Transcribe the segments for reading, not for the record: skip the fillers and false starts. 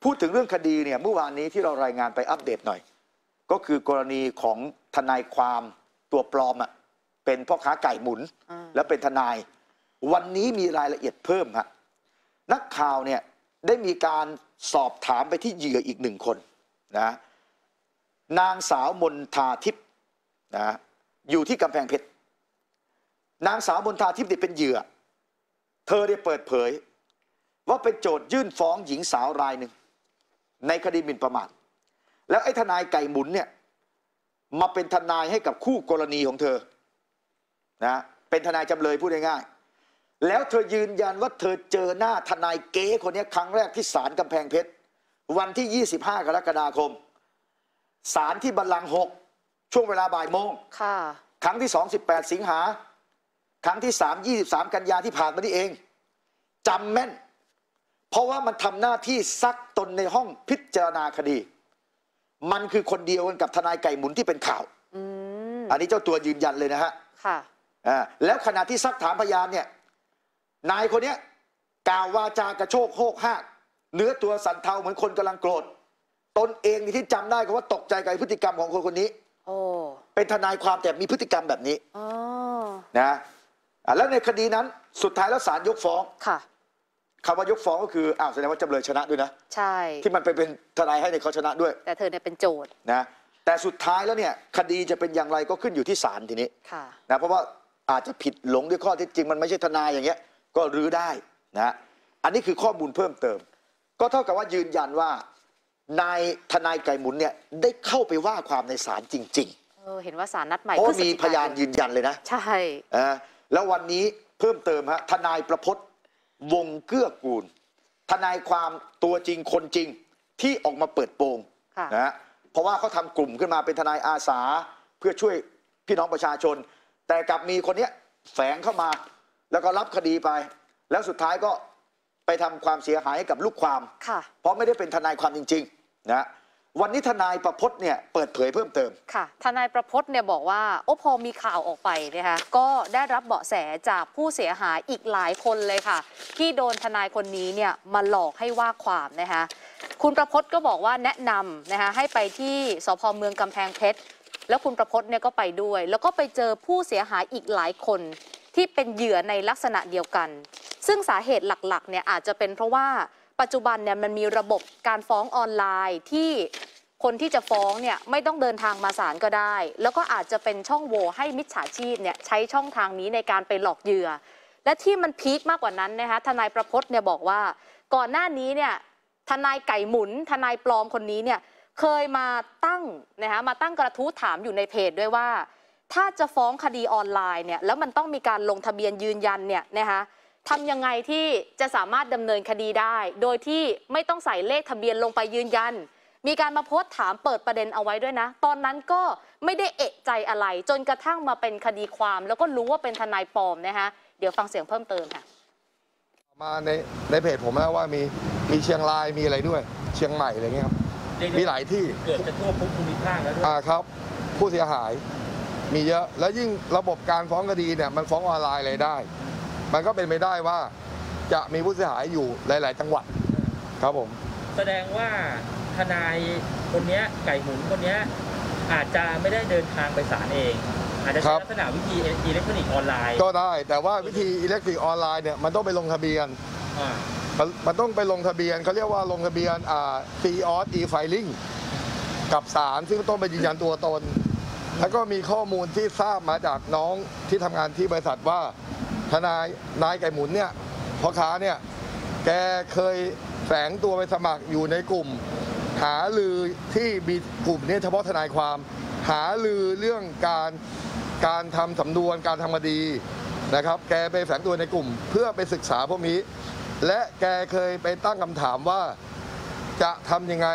พูดถึงเรื่องคดีเนี่ยเมื่อวานนี้ที่เรารายงานไปอัปเดตหน่อยก็คือกรณีของทนายความตัวปลอมอ่ะเป็นพ่อค้าไก่หมุนแล้วเป็นทนายวันนี้มีรายละเอียดเพิ่มฮะนักข่าวเนี่ยได้มีการสอบถามไปที่เหยื่ออีก1 คนนะนางสาวมนทาทิพย์นะอยู่ที่กำแพงเพชรนางสาวมนทาทิพย์เป็นเหยื่อเธอได้เปิดเผยว่าเป็นโจทยื่นฟ้องหญิงสาวรายหนึ่งในคดีหมิ่นประมาทแล้วไอ้ทนายไก่หมุนเนี่ยมาเป็นทนายให้กับคู่กรณีของเธอนะเป็นทนายจำเลยพูดง่ายๆแล้วเธอยืนยันว่าเธอเจอหน้าทนายเก๋คนนี้ครั้งแรกที่ศาลกำแพงเพชรวันที่25 กรกฎาคมศาลที่บัลลังก์6ช่วงเวลาบ่ายโมงครั้งที่2 18 สิงหาครั้งที่3 23 กันยาที่ผ่านมานี่เองจำแม่นเพราะว่ามันทำหน้าที่ซักตนในห้องพิจารณาคดีมันคือคนเดียวกันกับทนายไก่หมุนที่เป็นข่าวอันนี้เจ้าตัวยืนยันเลยนะฮะแล้วขณะที่ซักถามพยานเนี่ยนายคนนี้กล่าววาจากระโชกโฮกฮากเนื้อตัวสั่นเทาเหมือนคนกำลังโกรธตนเองที่จำได้ก็ว่าตกใจกับพฤติกรรมของคนคนนี้เป็นทนายความแต่มีพฤติกรรมแบบนี้นะแล้วในคดีนั้นสุดท้ายแล้วศาลยกฟ้องคำว่ายกฟ้องก็คือแสดงว่าจำเลยชนะด้วยนะใช่ที่มันไปเป็นทนายให้ในเขาชนะด้วยแต่เธอเนี่ยเป็นโจทย์นะแต่สุดท้ายแล้วเนี่ยคดีจะเป็นอย่างไรก็ขึ้นอยู่ที่ศาลทีนี้นะเพราะว่าอาจจะผิดหลงด้วยข้อเท็จจริงมันไม่ใช่ทนายอย่างเงี้ยก็รื้อได้นะอันนี้คือข้อมูลเพิ่มเติมก็เท่ากับว่ายืนยันว่านายทนายไก่หมุนเนี่ยได้เข้าไปว่าความในศาลจริงๆเห็นว่าศาลนัดใหม่เพราะมีพยานยืนยันเลยนะใช่แล้ววันนี้เพิ่มเติมฮะทนายประพจน์วงเกื้อกูลทนายความตัวจริงคนจริงที่ออกมาเปิดโปงนะเพราะว่าเขาทำกลุ่มขึ้นมาเป็นทนายอาสาเพื่อช่วยพี่น้องประชาชนแต่กลับมีคนนี้แฝงเข้ามาแล้วก็รับคดีไปแล้วสุดท้ายก็ไปทำความเสียหายให้กับลูกความเพราะไม่ได้เป็นทนายความจริงๆนะวันนี้ทนายประพจน์เนี่ยเปิดเผยเพิ่มเติมค่ะทนายประพจน์เนี่ยบอกว่าพอมีข่าวออกไปนะคะก็ได้รับเบาะแสจากผู้เสียหายอีกหลายคนเลยค่ะที่โดนทนายคนนี้เนี่ยมาหลอกให้ว่าความนะคะคุณประพจน์ก็บอกว่าแนะนำนะคะให้ไปที่สภ.เมืองกำแพงเพชรแล้วคุณประพจน์เนี่ยก็ไปด้วยแล้วก็ไปเจอผู้เสียหายอีกหลายคนที่เป็นเหยื่อในลักษณะเดียวกันซึ่งสาเหตุหลักๆเนี่ยอาจจะเป็นเพราะว่าปัจจุบันเนี่ยมันมีระบบการฟ้องออนไลน์ที่คนที่จะฟ้องเนี่ยไม่ต้องเดินทางมาศาลก็ได้แล้วก็อาจจะเป็นช่องโหว่ให้มิจฉาชีพเนี่ยใช้ช่องทางนี้ในการไปหลอกเหยื่อและที่มันพีคมากกว่านั้นนะคะทนายประพจน์เนี่ยบอกว่าก่อนหน้านี้เนี่ยทนายไก่หมุนทนายปลอมคนนี้เนี่ยเคยมาตั้งกระทู้ถามอยู่ในเพจด้วยว่าถ้าจะฟ้องคดีออนไลน์เนี่ยแล้วมันต้องมีการลงทะเบียนยืนยันเนี่ยนะคะทำยังไงที่จะสามารถดำเนินคดีได้โดยที่ไม่ต้องใส่เลขทะเบียนลงไปยืนยันมีการมาโพสต์ถามเปิดประเด็นเอาไว้ด้วยนะตอนนั้นก็ไม่ได้เอะใจอะไรจนกระทั่งมาเป็นคดีความแล้วก็รู้ว่าเป็นทนายปลอมนะคะเดี๋ยวฟังเสียงเพิ่มเติมค่ะมาในเพจผมแล้วว่ามีเชียงรายมีอะไรด้วยเชียงใหม่อะไรเงี้ยครับมีหลายที่เกิดจะทั่วทุกภูมิภาคแล้วด้วยครับผู้เสียหายมีเยอะแล้วยิ่งระบบการฟ้องคดีเนี่ยมันฟ้องออนไลน์อะไรได้มันก็เป็นไปได้ว่าจะมีผู้เสียหายอยู่หลายๆจังหวัดครับผมแสดงว่าทนายคนนี้ไก่หมุนคนนี้อาจจะไม่ได้เดินทางไปศาลเองอาจจะใช้ลักษณะวิธีอิเล็กทรอนิกส์ออนไลน์ก็ได้แต่ว่าวิธีอิเล็กทรอนิกส์ออนไลน์เนี่ยมันต้องไปลงทะเบียนมันต้องไปลงทะเบียนเขาเรียกว่าลงทะเบียนCOS e-filing กับศาลซึ่งต้องไปยืนยันตัวตนแล้วก็มีข้อมูลที่ทราบมาจากน้องที่ทำงานที่บริษัทว่าทนายไก่หมุนเนี่ยพ่อค้าเนี่ยแกเคยแฝงตัวไปสมัครอยู่ในกลุ่มหาลือที่มีกลุ่มนี้เฉพาะทนายความหาลือเรื่องการทำสำนวนการทำคดีนะครับแกไปแฝงตัวในกลุ่มเพื่อไปศึกษาพวกนี้และแกเคยไปตั้งคำถามว่าจะทำยังไง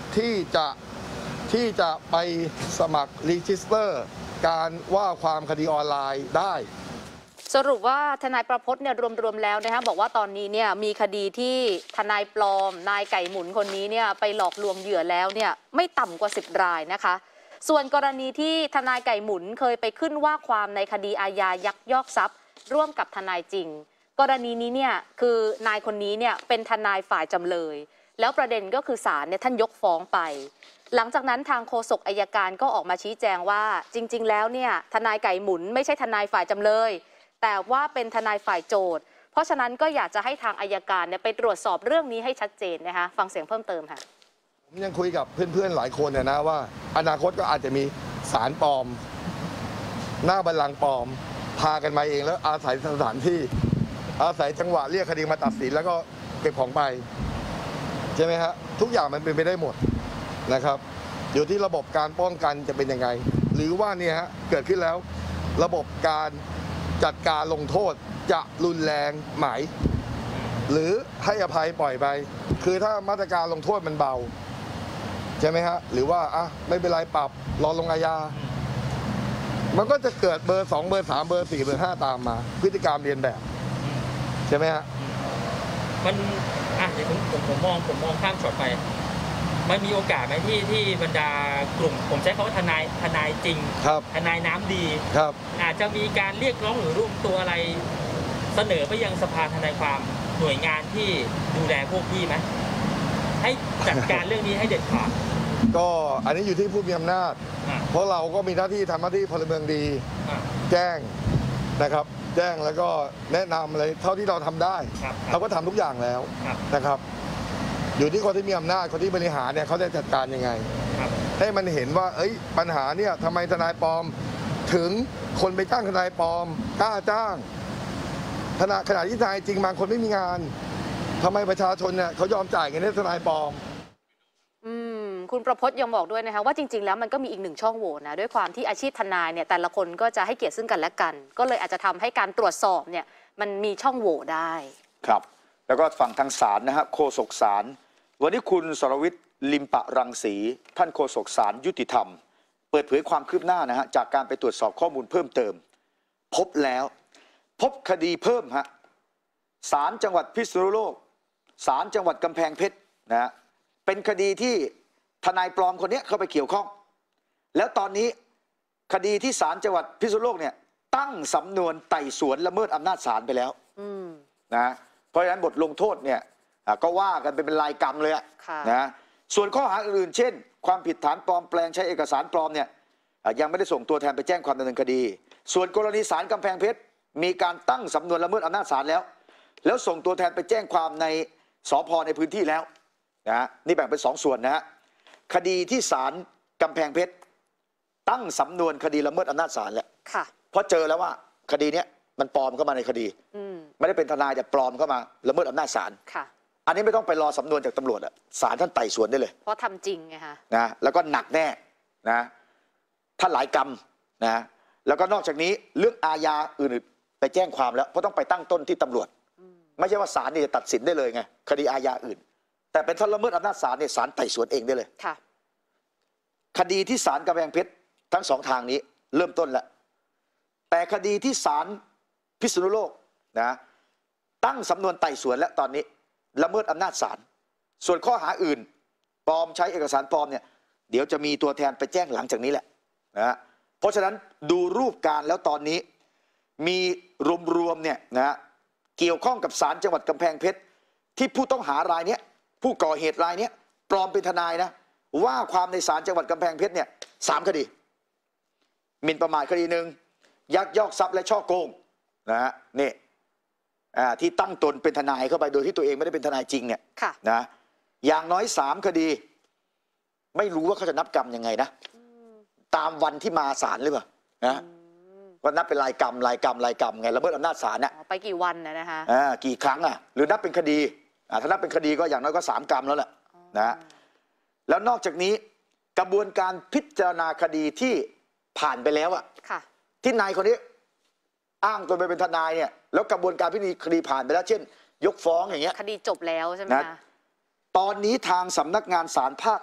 ที่จะไปสมัครรีจิสเตอร์การว่าความคดีออนไลน์ได้สรุปว่าทนายประพจน์เนี่ยรวมๆแล้วนะคะบอกว่าตอนนี้เนี่ยมีคดีที่ทนายปลอมนายไก่หมุนคนนี้เนี่ยไปหลอกลวงเหยื่อแล้วเนี่ยไม่ต่ำกว่า10 รายนะคะส่วนกรณีที่ทนายไก่หมุนเคยไปขึ้นว่าความในคดีอาญายักยอกทรัพย์ร่วมกับทนายจริงกรณีนี้เนี่ยคือนายคนนี้เนี่ยเป็นทนายฝ่ายจำเลยแล้วประเด็นก็คือศาลเนี่ยท่านยกฟ้องไป หลังจากนั้นทางโฆษกอัยการก็ออกมาชี้แจงว่าจริงๆแล้วเนี่ยทนายไก่หมุนไม่ใช่ทนายฝ่ายจำเลยแต่ว่าเป็นทนายฝ่ายโจทก์เพราะฉะนั้นก็อยากจะให้ทางอัยการเนี่ยไปตรวจสอบเรื่องนี้ให้ชัดเจนนะคะฟังเสียงเพิ่มเติมค่ะผมยังคุยกับเพื่อนๆหลายคนนะว่าอนาคตก็อาจจะมีศาลปลอมหน้าบัลลังก์ปลอมพากันมาเองแล้วอาศัยสถานที่อาศัยจังหวะเรียกคดีมาตัดสินแล้วก็เก็บของไปใช่ไหมฮะทุกอย่างมันเป็นไปได้หมดนะครับอยู่ที่ระบบการป้องกันจะเป็นยังไงหรือว่าเนี่ยฮะเกิดขึ้นแล้วระบบการจัดการลงโทษจะรุนแรงไหมหรือให้อภัยปล่อยไปคือถ้ามาตรการลงโทษมันเบาใช่ไหมฮะหรือว่าไม่เป็นไรปรับรอลงอาญามันก็จะเกิดเบอร์2เบอร์3เบอร์4เบอร์5ตามมาพฤติกรรมเรียนแบบใช่ไหมฮะมันเดี๋ยวผมมองข้ามช็อตไปมันมีโอกาสไหมที่บรรดากลุ่มผมใช้คำว่าทนายจริงทนายน้ำดีอาจจะมีการเรียกร้องหรือร่วมตัวอะไรเสนอไปยังสภาทนายความหน่วยงานที่ดูแลพวกพี่ไหมให้จัดการเรื่องนี้ให้เด็ดขาดก็อันนี้อยู่ที่ผู้มีอำนาจเพราะเราก็มีหน้าที่ทำหน้าที่พลเมืองดีแจ้งนะครับแจ้งแล้วก็แนะนำอะไรเท่าที่เราทำได้เราก็ทำทุกอย่างแล้วนะครับอยู่ที่คนที่มีอำนาจคนที่บริหารเนี่ยเขาจะจัดการยังไงให้มันเห็นว่าปัญหาเนี่ยทำไมทนายปลอมถึงคนไปจ้างทนายปลอมกล้าจ้างขณะที่ทนายจริงบางคนไม่มีงานทำไมประชาชนเนี่ยเขายอมจ่ายเงินให้ทนายปลอมคุณประพจน์ยังบอกด้วยนะคะว่าจริงๆแล้วมันก็มีอีกหนึ่งช่องโหว่นะด้วยความที่อาชีพทนายเนี่ยแต่ละคนก็จะให้เกียรติซึ่งกันและกันก็เลยอาจจะทำให้การตรวจสอบเนี่ยมันมีช่องโหว่ได้ครับแล้วก็ฝั่งทางศาลนะฮะโฆษกศาลวันนี้คุณสรวิทย์ลิมปะรังสีท่านโฆษกศาลยุติธรรมเปิดเผยความคืบหน้านะฮะจากการไปตรวจสอบข้อมูลเพิ่มเติมพบคดีเพิ่มฮะศาลจังหวัดพิษณุโลกศาลจังหวัดกำแพงเพชรนะฮะเป็นคดีที่ทนายปลอมคนนี้เข้าไปเกี่ยวข้องแล้วตอนนี้คดีที่ศาลจังหวัดพิษณุโลกเนี่ยตั้งสำนวนไต่สวนละเมิดอำนาจศาลไปแล้วนะเพราะฉะนั้นบทลงโทษเนี่ยก็ว่ากันเป็นรายกรรมเลยนะส่วนข้อหาอื่นเช่นความผิดฐานปลอมแปลงใช้เอกสารปลอมเนี่ยยังไม่ได้ส่งตัวแทนไปแจ้งความดำเนินคดีส่วนกรณีศาลกำแพงเพชรมีการตั้งสำนวนละเมิดอำนาจศาลแล้วส่งตัวแทนไปแจ้งความในสภ.ในพื้นที่แล้วนะนี่แบ่งเป็น2 ส่วนนะฮะคดีที่ศาลกำแพงเพชรตั้งสำนวนคดีละเมิดอำนาจศาลแล้วเพราะเจอแล้วว่าคดีนี้มันปลอมเข้ามาในคดีไม่ได้เป็นทนายแต่ปลอมเข้ามาละเมิดอำนาจศาลอันนี้ไม่ต้องไปรอสำนวนจากตำรวจศาลท่านไต่สวนได้เลยเพราะทำจริงไงคะนะแล้วก็หนักแน่นะท่านหลายกรรมนะแล้วก็นอกจากนี้เรื่องอาญาอื่นไปแจ้งความแล้วเพราะต้องไปตั้งต้นที่ตำรวจไม่ใช่ว่าศาลนี่จะตัดสินได้เลยไงคดีอาญาอื่นแต่เป็นท่านละเมิดอำนาจศาลเนี่ยศาลไต่สวนเองได้เลยคดีที่ศาลกำแพงเพชรทั้ง2 ทางนี้เริ่มต้นแล้วแต่คดีที่ศาลพิษณุโลกนะตั้งสำนวนไต่สวนแล้วตอนนี้ละเมิดอำนาจศาลส่วนข้อหาอื่นปลอมใช้เอกสารปลอมเนี่ยเดี๋ยวจะมีตัวแทนไปแจ้งหลังจากนี้แหละนะเพราะฉะนั้นดูรูปการแล้วตอนนี้มีรวมๆเนี่ยนะเกี่ยวข้องกับศาลจังหวัดกำแพงเพชรที่ผู้ต้องหารายนี้ผู้ก่อเหตุรายนี้ปลอมเป็นทนายนะว่าความในศาลจังหวัดกำแพงเพชรเนี่ย3 คดีหมิ่นประมาทคดีหนึ่งยักยอกทรัพย์และช่อโกงนะฮะนี่ที่ตั้งตนเป็นทนายเข้าไปโดยที่ตัวเองไม่ได้เป็นทนายจริงเนี่ยนะอย่างน้อย3 คดีไม่รู้ว่าเขาจะนับกรรมยังไงนะตามวันที่มาศาลหรือเปล่านะก็นับเป็นรายกรรมไงละเมิดอำนาจศาลเนี่ยไปกี่วันนะคะกี่ครั้งหรือนับเป็นคดีถ้านับเป็นคดีก็อย่างน้อยก็3 กรรมแล้วแหละนะแล้วนอกจากนี้กระบวนการพิจารณาคดีที่ผ่านไปแล้วที่นายคนนี้อ้างตนไปเป็นทนายเนี่ยแล้วกระบวนการพิจารณาคดีผ่านไปแล้วเช่นยกฟ้องอย่างเงี้ยคดีจบแล้วใช่ไหมคะตอนนี้ทางสำนักงานศาลภาค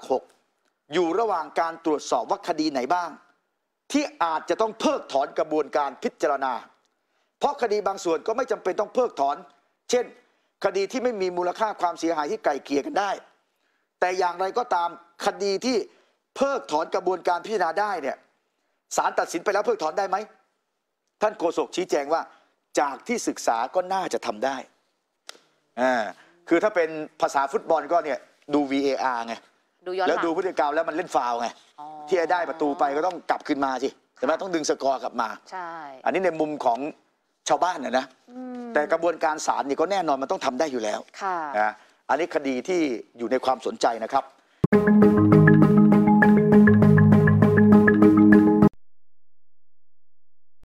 6อยู่ระหว่างการตรวจสอบว่าคดีไหนบ้างที่อาจจะต้องเพิกถอนกระบวนการพิจารณาเพราะคดีบางส่วนก็ไม่จำเป็นต้องเพิกถอนเช่นคดีที่ไม่มีมูลค่าความเสียหายที่ไกล่เกลี่ยกันได้แต่อย่างไรก็ตามคดีที่เพิกถอนกระบวนการพิจารณาได้เนี่ยศาลตัดสินไปแล้วเพิกถอนได้ไหมท่านโฆษกชี้แจงว่าจากที่ศึกษาก็น่าจะทำได้คือถ้าเป็นภาษาฟุตบอลก็เนี่ยดู VAR ไงดูย้อนหแล้วลังดูพฤติกรรมแล้วมันเล่นฟาวล์ไงอ๋อที่จะได้ประตูไปก็ต้องกลับขึ้นมาสิใช่ไหมต้องดึงสกอร์กลับมาใช่อันนี้ในมุมของชาวบ้านนะอืมแต่กระบวนการศาลนี่ก็แน่นอนมันต้องทำได้อยู่แล้วค่ะนะอันนี้คดีที่อยู่ในความสนใจนะครับ